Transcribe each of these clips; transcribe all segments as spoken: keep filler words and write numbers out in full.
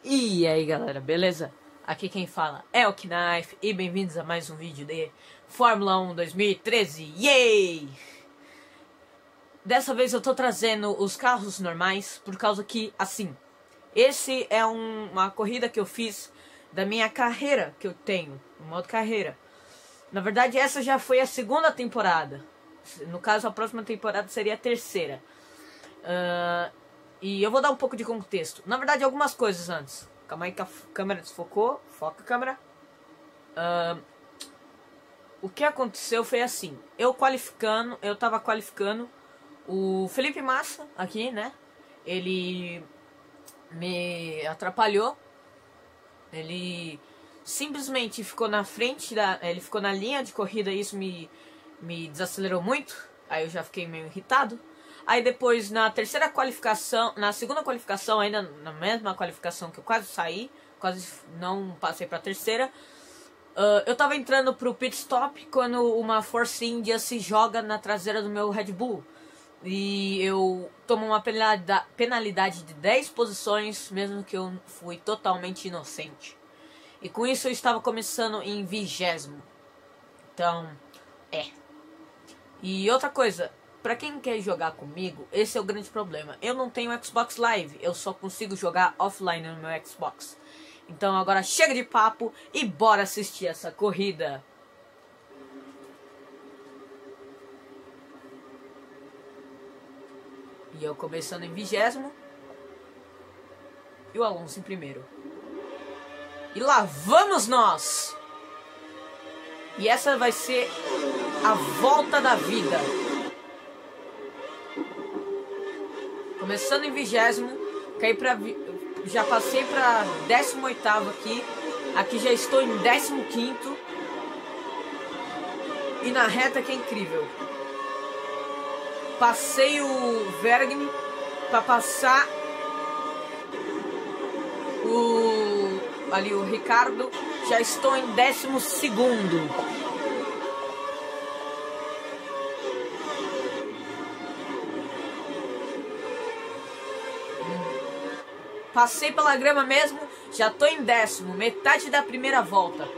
E aí galera, beleza? Aqui quem fala é o Knife e bem-vindos a mais um vídeo de Fórmula um dois mil e treze. Yay! Dessa vez eu tô trazendo os carros normais por causa que, assim, esse é um, uma corrida que eu fiz da minha carreira que eu tenho, no modo carreira. Na verdade essa já foi a segunda temporada, no caso a próxima temporada seria a terceira. Uh, e eu vou dar um pouco de contexto. Na verdade algumas coisas antes. Calma aí que a câmera desfocou. Foca a câmera. Uh, o que aconteceu foi assim. Eu qualificando, eu tava qualificando o Felipe Massa aqui, né? Ele me atrapalhou. Ele simplesmente ficou na frente da, ele ficou na linha de corrida e isso me me desacelerou muito. Aí eu já fiquei meio irritado. Aí depois na terceira qualificação, na segunda qualificação, ainda na mesma qualificação que eu quase saí, quase não passei pra terceira, uh, eu tava entrando pro pit stop quando uma Force India se joga na traseira do meu Red Bull. E eu tomo uma penalidade de dez posições, mesmo que eu fui totalmente inocente. E com isso eu estava começando em vigésimo. Então, é. E outra coisa, pra quem quer jogar comigo, esse é o grande problema. Eu não tenho Xbox Live, eu só consigo jogar offline no meu Xbox. Então agora chega de papo e bora assistir essa corrida. E eu começando em vigésimo. E o Alonso em primeiro. E lá vamos nós! E essa vai ser a volta da vida. Começando em vigésimo, caí pra, já passei para décimo oitavo aqui. Aqui já estou em décimo quinto. E na reta que é incrível. Passei o Vergne para passar o ali o Ricardo. Já estou em décimo segundo. Passei pela grama mesmo, já tô em décimo, metade da primeira volta.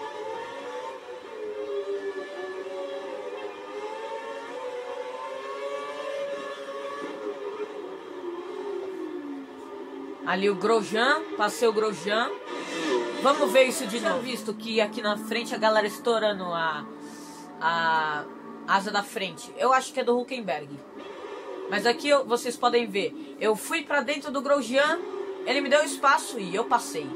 Ali o Grosjean, passei o Grosjean. Vamos ver isso de novo. Visto que aqui na frente a galera estourando a, a asa da frente. Eu acho que é do Hülkenberg. Mas aqui eu, vocês podem ver. Eu fui pra dentro do Grosjean. Ele me deu espaço e eu passei.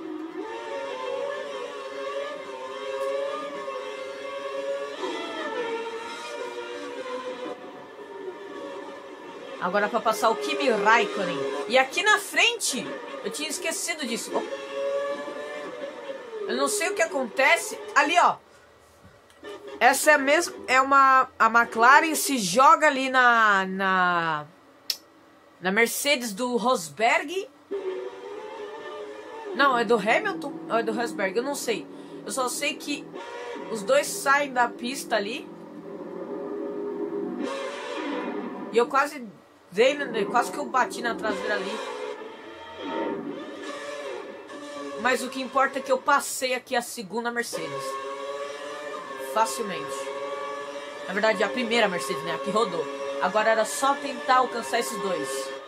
Agora para passar o Kimi Raikkonen. E aqui na frente, eu tinha esquecido disso. Eu não sei o que acontece. Ali, ó. Essa é mesmo, é uma a McLaren se joga ali na na na Mercedes do Rosberg. Não, é do Hamilton ou é do Rosberg? Eu não sei. Eu só sei que os dois saem da pista ali. E eu quase dei, quase que eu bati na traseira ali. Mas o que importa é que eu passei aqui a segunda Mercedes. Facilmente. Na verdade, a primeira Mercedes, né? A que rodou. Agora era só tentar alcançar esses dois.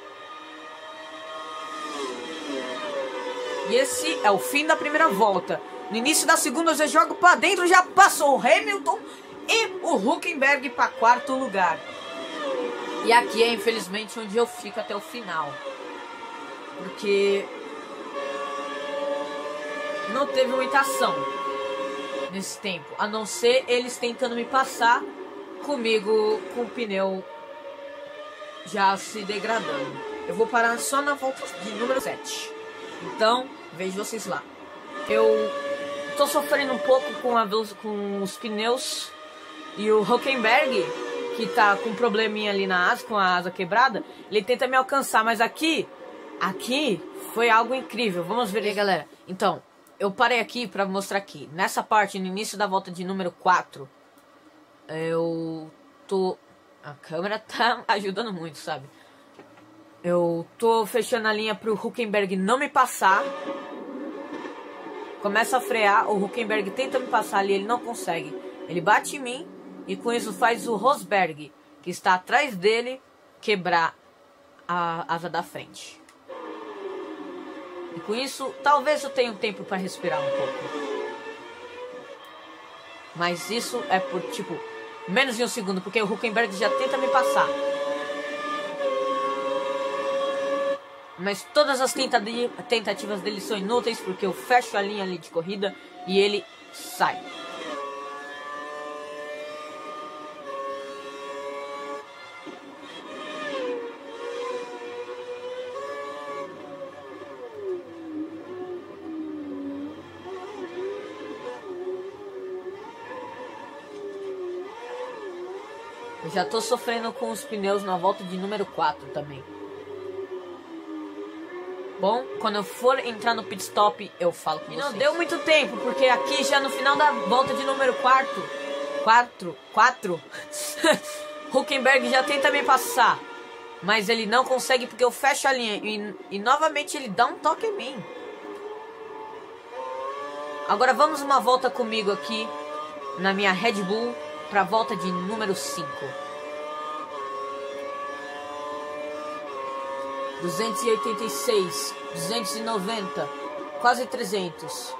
E esse é o fim da primeira volta. No início da segunda, eu já jogo pra dentro. Já passou o Hamilton e o Hülkenberg para quarto lugar. E aqui é, infelizmente, onde eu fico até o final. Porque não teve muita ação nesse tempo. A não ser eles tentando me passar comigo com o pneu já se degradando. Eu vou parar só na volta de número sete. Então, vejo vocês lá. Eu tô sofrendo um pouco com, a, com os pneus. E o Hülkenberg, que tá com um probleminha ali na asa, com a asa quebrada, ele tenta me alcançar. Mas aqui, aqui foi algo incrível. Vamos ver aí, galera. Então, eu parei aqui pra mostrar aqui. Nessa parte, no início da volta de número quatro, eu tô... A câmera tá ajudando muito, sabe? Eu tô fechando a linha pro Hülkenberg não me passar. começa a frear, o Hülkenberg tenta me passar ali, ele não consegue. Ele bate em mim e com isso faz o Rosberg, que está atrás dele, quebrar a asa da frente. E com isso, talvez eu tenha um tempo para respirar um pouco. Mas isso é por, tipo, menos de um segundo, porque o Hülkenberg já tenta me passar. Mas todas as tentativas dele são inúteis, porque eu fecho a linha ali de corrida e ele sai. Eu já tô sofrendo com os pneus na volta de número quatro também. Bom, quando eu for entrar no pit stop, eu falo com vocês. Não deu muito tempo, porque aqui já no final da volta de número quatro, quatro, quatro, Hülkenberg já tenta me passar. Mas ele não consegue porque eu fecho a linha. E, e novamente ele dá um toque em mim. Agora vamos uma volta comigo aqui na minha Red Bull para a volta de número cinco. duzentos e oitenta e seis, duzentos e noventa, quase trezentos.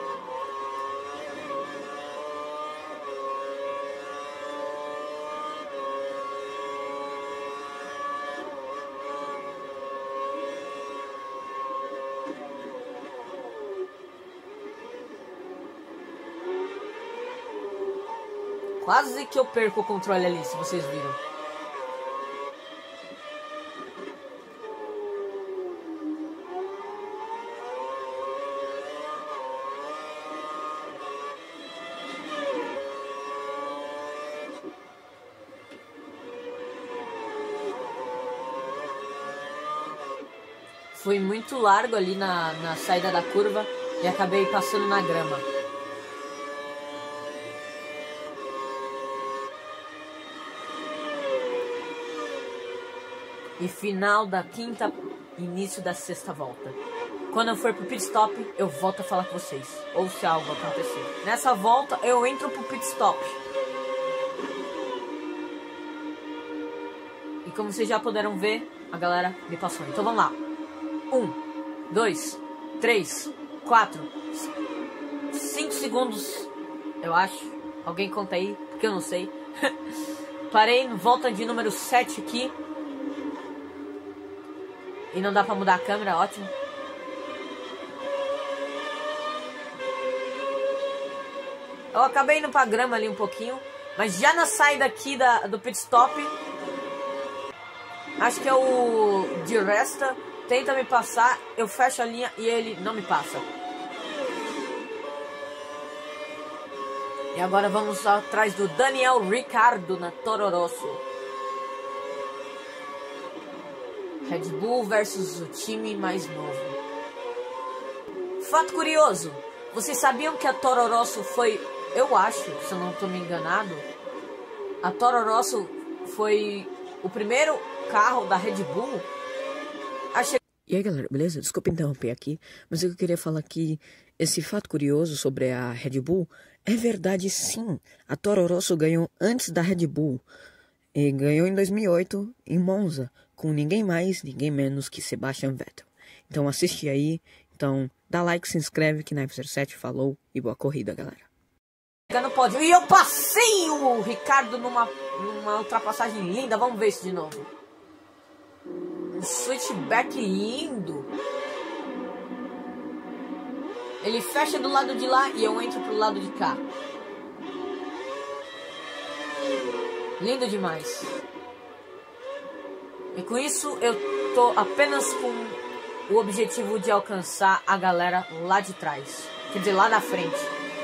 Quase que eu perco o controle ali, se vocês viram. Fui muito largo ali na, na saída da curva e acabei passando na grama. E final da quinta, início da sexta volta. Quando eu for pro pit stop, eu volto a falar com vocês. Ou se algo acontecer. Nessa volta, eu entro pro pit stop. E como vocês já puderam ver, a galera me passou. Então vamos lá. Um, dois, três, quatro, cinco segundos, eu acho. Alguém conta aí, porque eu não sei. Parei no volta de número sete aqui. E não dá pra mudar a câmera, ótimo. Eu acabei indo pra grama ali um pouquinho. Mas já na saída aqui da, do pit stop, acho que é o Di Resta. Tenta me passar, eu fecho a linha e ele não me passa. E agora vamos atrás do Daniel Ricciardo na Toro Rosso. Red Bull versus o time mais novo. Fato curioso, vocês sabiam que a Toro Rosso foi, eu acho, se eu não estou me enganado, a Toro Rosso foi o primeiro carro da Red Bull a chegar. E aí galera, beleza? Desculpa interromper aqui, mas eu queria falar que esse fato curioso sobre a Red Bull é verdade sim. A Toro Rosso ganhou antes da Red Bull e ganhou em dois mil e oito em Monza, com ninguém mais, ninguém menos que Sebastian Vettel. Então assiste aí, então dá like, se inscreve que Knife zero sete falou e boa corrida galera. No pódio. E eu passei o Ricardo numa, numa ultrapassagem linda, vamos ver isso de novo. Um switchback lindo. Ele fecha do lado de lá e eu entro pro lado de cá. Lindo demais. E com isso eu tô apenas com o objetivo de alcançar a galera lá de trás. Quer dizer, lá na frente.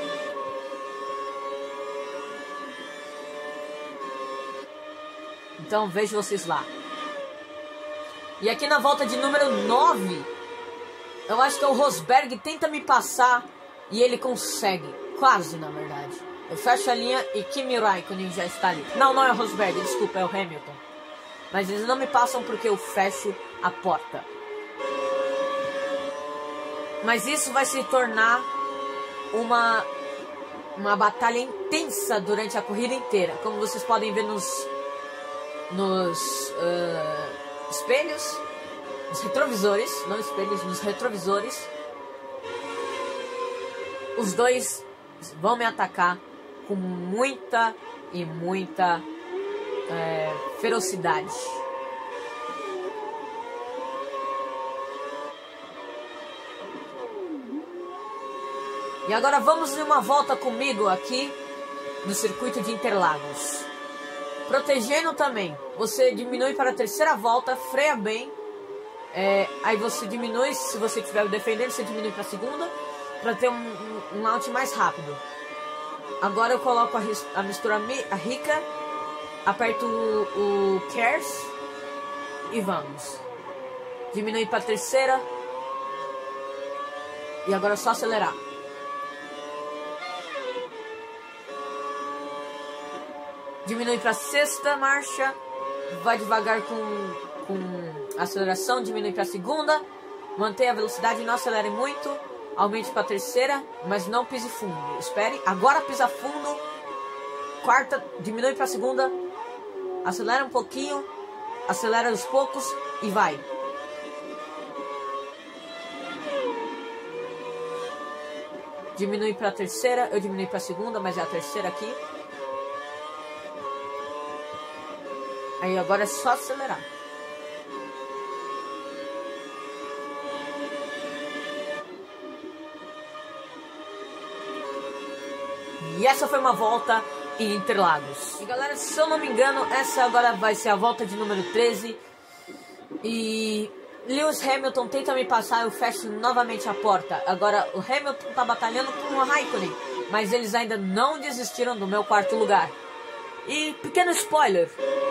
Então vejo vocês lá. E aqui na volta de número nove, eu acho que é o Rosberg tenta me passar e ele consegue. Quase, na verdade. Eu fecho a linha e Kimi Raikkonen já está ali. Não, não é o Rosberg, desculpa, é o Hamilton. Mas eles não me passam porque eu fecho a porta. Mas isso vai se tornar uma, uma batalha intensa durante a corrida inteira. Como vocês podem ver nos, nos uh, espelhos, nos retrovisores, não espelhos, nos retrovisores. Os dois vão me atacar com muita e muita é, ferocidade. E agora vamos em uma volta comigo aqui no circuito de Interlagos. Protegendo também. Você diminui para a terceira volta, freia bem. É, aí você diminui, se você estiver defendendo, você diminui para a segunda, para ter um, um, um launch mais rápido. Agora eu coloco a, a mistura a rica, aperto o, o Cares e vamos. Diminui para a terceira. E agora é só acelerar. Diminui para a sexta marcha, vai devagar com, com aceleração, diminui para a segunda, mantém a velocidade, não acelere muito, aumente para a terceira, mas não pise fundo. Espere, agora pisa fundo, quarta, diminui para a segunda, acelera um pouquinho, acelera aos poucos e vai. Diminui para a terceira, eu diminui para a segunda, mas é a terceira aqui. Aí agora é só acelerar. E essa foi uma volta em Interlagos. E galera, se eu não me engano, essa agora vai ser a volta de número treze. E Lewis Hamilton tenta me passar, eu fecho novamente a porta. Agora o Hamilton tá batalhando com o Raikkonen, mas eles ainda não desistiram do meu quarto lugar. E pequeno spoiler,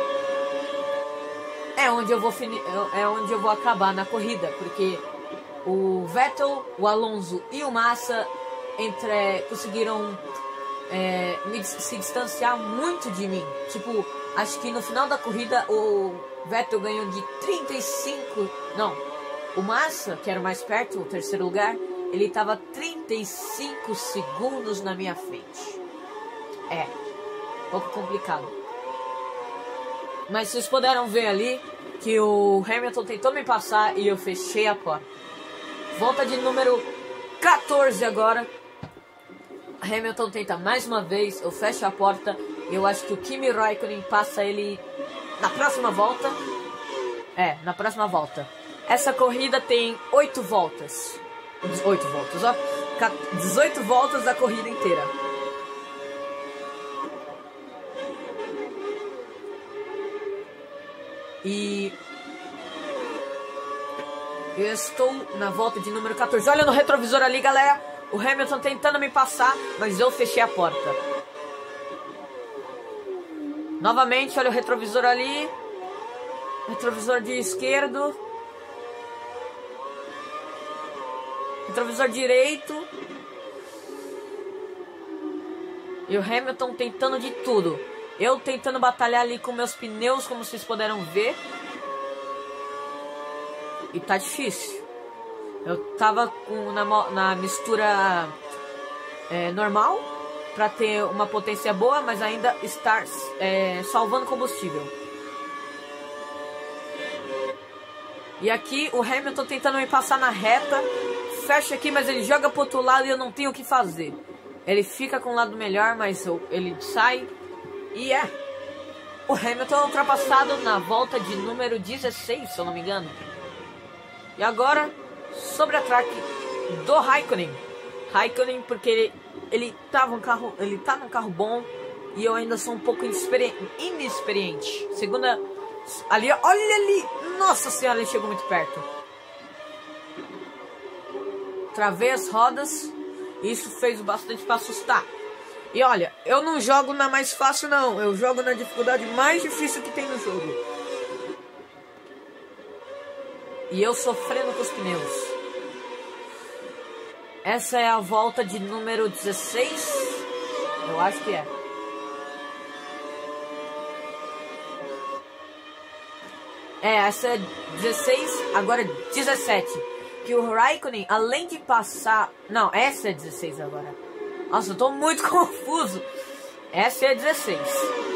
é onde eu vou fini é onde eu vou acabar na corrida, porque o Vettel, o Alonso e o Massa entre, conseguiram é, me, se distanciar muito de mim. Tipo, acho que no final da corrida o Vettel ganhou de trinta e cinco, não, o Massa, que era o mais perto, o terceiro lugar, ele estava trinta e cinco segundos na minha frente. É, um pouco complicado. Mas vocês puderam ver ali que o Hamilton tentou me passar e eu fechei a porta. Volta de número quatorze agora. Hamilton tenta mais uma vez, eu fecho a porta. E eu acho que o Kimi Raikkonen passa ele na próxima volta. É, na próxima volta. Essa corrida tem oito voltas. oito voltas, ó. dezoito voltas da corrida inteira. E eu estou na volta de número quatorze. Olha no retrovisor ali, galera. O Hamilton tentando me passar, mas eu fechei a porta. Novamente, olha o retrovisor ali. Retrovisor de esquerdo. Retrovisor direito. E o Hamilton tentando de tudo. Eu tentando batalhar ali com meus pneus, como vocês puderam ver. E tá difícil. Eu tava com, na, na mistura é, normal, pra ter uma potência boa, mas ainda estar é, salvando combustível. E aqui o Hamilton tentando me passar na reta. Fecha aqui, mas ele joga pro outro lado e eu não tenho o que fazer. Ele fica com o lado melhor, mas eu, ele sai. E é, o Hamilton é ultrapassado na volta de número dezesseis, se eu não me engano. E agora, sobre a track do Raikkonen. Raikkonen, porque ele, ele, tava um carro, ele tá num carro bom e eu ainda sou um pouco inexperiente. inexperiente. Segunda, ali, olha ali, nossa senhora, ele chegou muito perto. Travei as rodas e isso fez bastante para assustar. E olha, eu não jogo na mais fácil não, eu jogo na dificuldade mais difícil que tem no jogo. E eu sofrendo com os pneus. Essa é a volta de número dezesseis, eu acho que é. É, essa é dezesseis, agora é dezessete. que o Raikkonen, além de passar... Não, essa é dezesseis agora. Nossa, eu tô muito confuso. Essa é a dezesseis.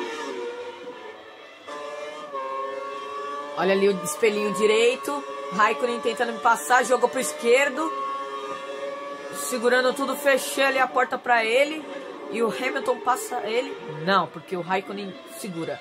Olha ali o espelhinho direito. Raikkonen tentando me passar, jogou pro esquerdo. Segurando tudo, fechei ali a porta pra ele. E o Hamilton passa ele. Não, porque o Raikkonen segura.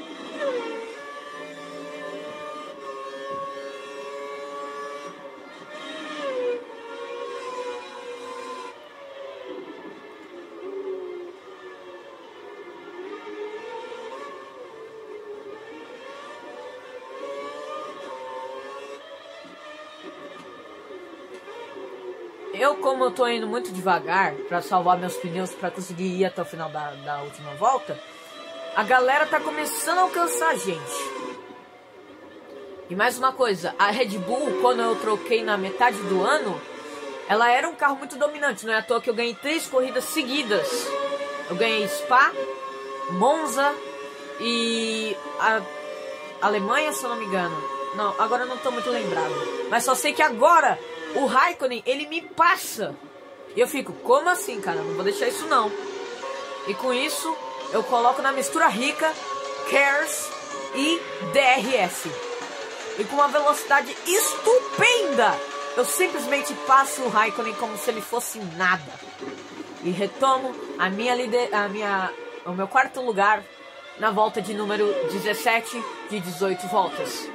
Eu, como eu tô indo muito devagar pra salvar meus pneus pra conseguir ir até o final da, da última volta, a galera tá começando a alcançar a gente. E mais uma coisa, a Red Bull, quando eu troquei na metade do ano, ela era um carro muito dominante, não é à toa que eu ganhei três corridas seguidas. Eu ganhei Spa, Monza e a Alemanha, se eu não me engano. Não, agora eu não tô muito lembrado. Mas só sei que agora o Raikkonen, ele me passa. E eu fico, como assim, cara? Não vou deixar isso não. E com isso, eu coloco na mistura rica Cares e D R S. E com uma velocidade estupenda, eu simplesmente passo o Raikkonen como se ele fosse nada. E retomo a minha lider... a minha... o meu quarto lugar na volta de número dezessete de dezoito voltas.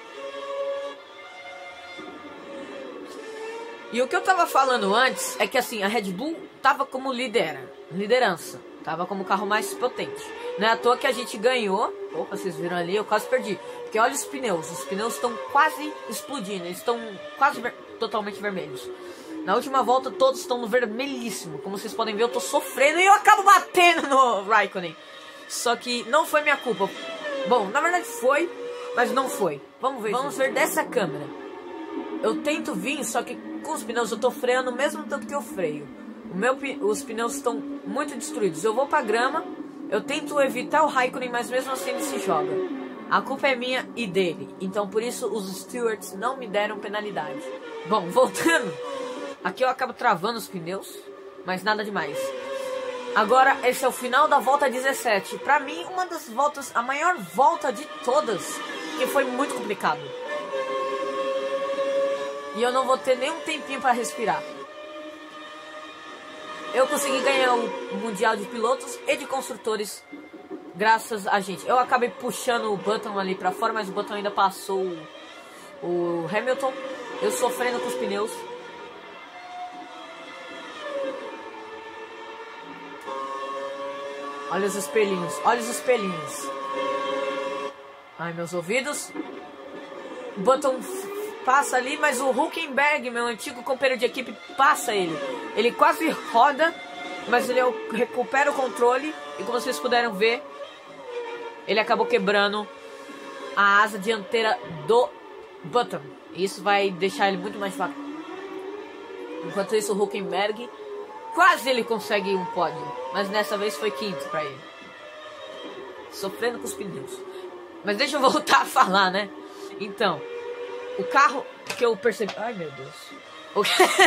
E o que eu tava falando antes é que assim, a Red Bull tava como lidera, liderança, tava como o carro mais potente. Não é à toa que a gente ganhou. Opa, vocês viram ali, eu quase perdi. Porque olha os pneus, os pneus estão quase explodindo, eles estão quase ver... totalmente vermelhos. Na última volta todos estão no vermelhíssimo. Como vocês podem ver, eu tô sofrendo e eu acabo batendo no Raikkonen. Só que não foi minha culpa. Bom, na verdade foi, mas não foi. Vamos ver, Vamos ver dessa câmera. Eu tento vir, só que com os pneus eu tô freando mesmo tanto que eu freio. O meu, os pneus estão muito destruídos. Eu vou pra grama, eu tento evitar o Raikkonen, mas mesmo assim ele se joga. A culpa é minha e dele. Então por isso os stewards não me deram penalidade. Bom, voltando. Aqui eu acabo travando os pneus, mas nada demais. Agora esse é o final da volta dezessete. Pra mim, uma das voltas, a maior volta de todas, que foi muito complicado. E eu não vou ter nem um tempinho para respirar. Eu consegui ganhar o Mundial de Pilotos e de Construtores graças a gente. Eu acabei puxando o Button ali para fora, mas o Button ainda passou o, o Hamilton. Eu sofrendo com os pneus. Olha os espelhinhos, olha os espelhinhos. Ai, meus ouvidos. O Button passa ali, mas o Hülkenberg, meu antigo companheiro de equipe, passa ele. Ele quase roda, mas ele recupera o controle. E como vocês puderam ver, ele acabou quebrando a asa dianteira do Button. Isso vai deixar ele muito mais devagar. Enquanto isso, o Hülkenberg, quase ele consegue um pódio, mas dessa vez foi quinto para ele. Sofrendo com os pneus. Mas deixa eu voltar a falar, né? Então, o carro que eu percebi... Ai, meu Deus. O,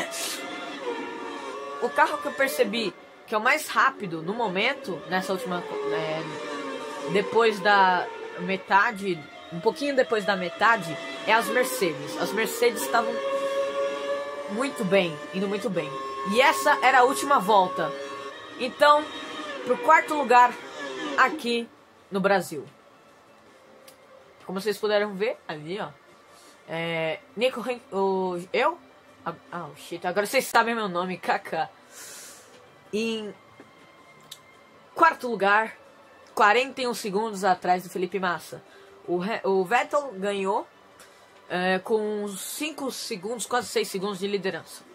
o carro que eu percebi que é o mais rápido no momento, nessa última... É, depois da metade... Um pouquinho depois da metade, é as Mercedes. As Mercedes estavam muito bem, indo muito bem. E essa era a última volta. Então, pro quarto lugar aqui no Brasil. Como vocês puderam ver ali, ó. É, Nico, o, eu? Ah, oh, shit, agora vocês sabem meu nome, Kaká. Em quarto lugar, quarenta e um segundos atrás do Felipe Massa. O, o Vettel ganhou é, com cinco segundos, quase seis segundos de liderança.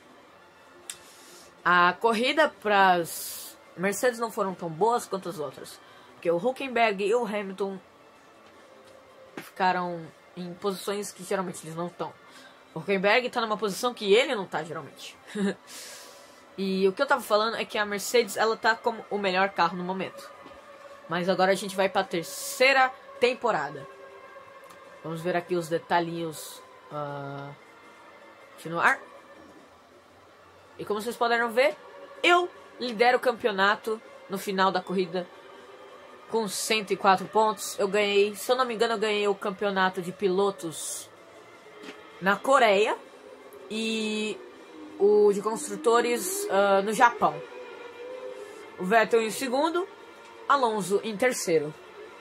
A corrida para as Mercedes não foram tão boas quanto as outras. Porque o Hülkenberg e o Hamilton ficaram em posições que geralmente eles não estão. O Hülkenberg está numa posição que ele não está geralmente. E o que eu estava falando é que a Mercedes ela tá como o melhor carro no momento. Mas agora a gente vai para a terceira temporada. Vamos ver aqui os detalhinhos uh, Continuar. E como vocês puderam ver, eu lidero o campeonato no final da corrida com cento e quatro pontos. Eu ganhei, se eu não me engano, eu ganhei o campeonato de pilotos na Coreia e o de construtores uh, no Japão. O Vettel em segundo, Alonso em terceiro.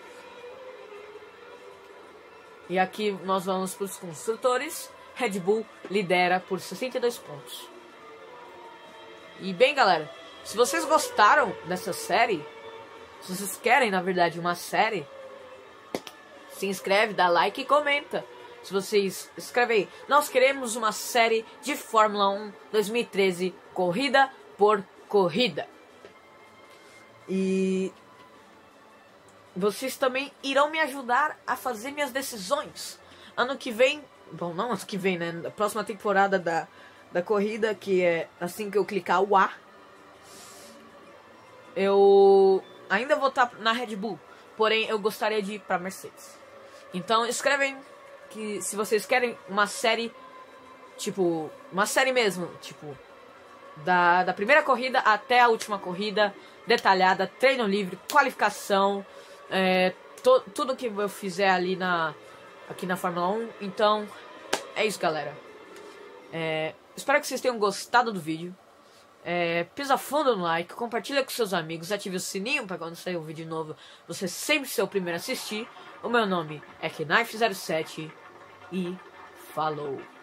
E aqui nós vamos para os construtores. Red Bull lidera por sessenta e dois pontos. E bem, galera, se vocês gostaram dessa série, se vocês querem, na verdade, uma série, se inscreve, dá like e comenta. Se vocês escrevem aí, nós queremos uma série de Fórmula um dois mil e treze, corrida por corrida. E vocês também irão me ajudar a fazer minhas decisões. Ano que vem, bom, não ano que vem, né? Na próxima temporada da, da corrida, que é assim que eu clicar o A, eu ainda vou estar na Red Bull, porém eu gostaria de ir para Mercedes. Então escrevem que se vocês querem uma série, tipo, uma série mesmo, tipo, da, da primeira corrida até a última corrida, detalhada, treino livre, qualificação, é, to, tudo que eu fizer ali na, aqui na Fórmula um. Então, é isso, galera. É, espero que vocês tenham gostado do vídeo. É, pisa fundo no like, compartilha com seus amigos, ative o sininho para quando sair um vídeo novo você sempre ser o primeiro a assistir. O meu nome é Knife zero sete e falou!